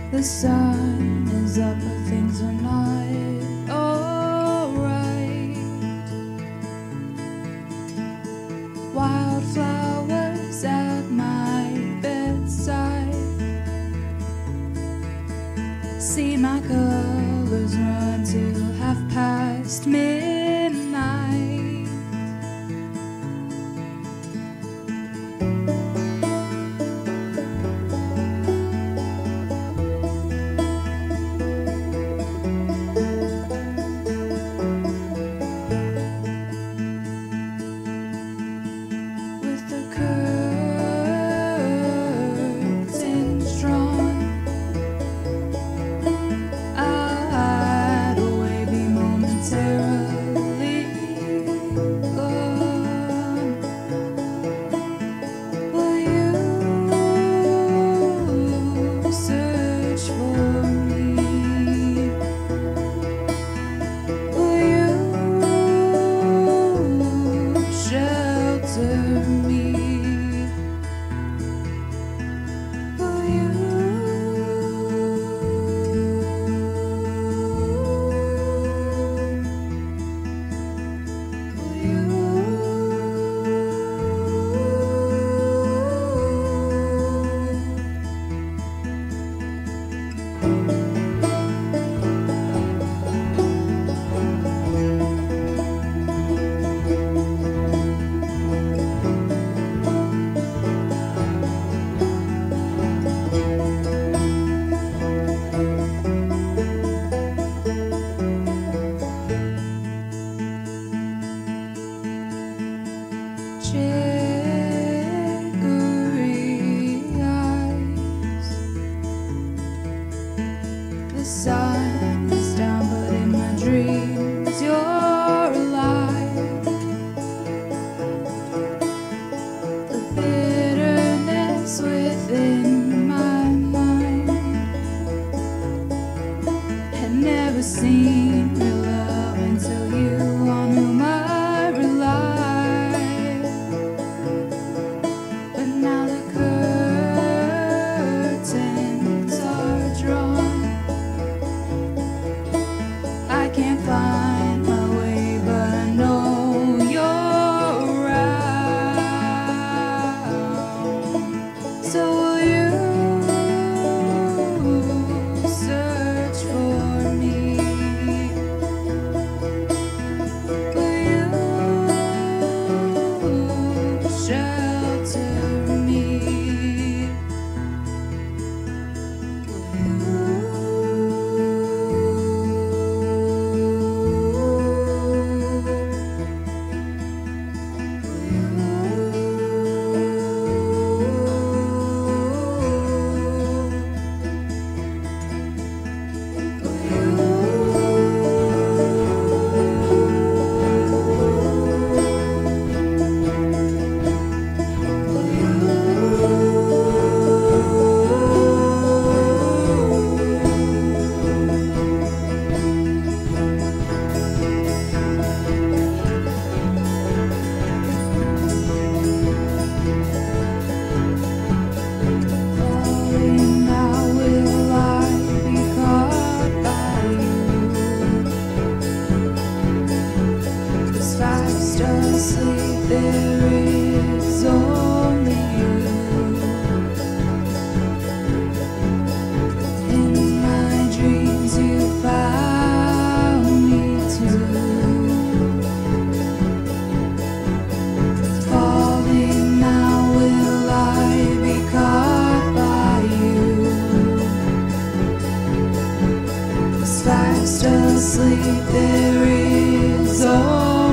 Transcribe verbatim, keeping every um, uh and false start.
The sun is up, but things are not alright. Wildflowers at my bedside. See my colors run till half past midnight. Chicory eyes. The sun is down, but in my dreams you're alive. The bitterness within my mind had never seen real love until you, on whom I there is only you. In my dreams you found me too. Falling now, will I be caught by you? As fast asleep there is only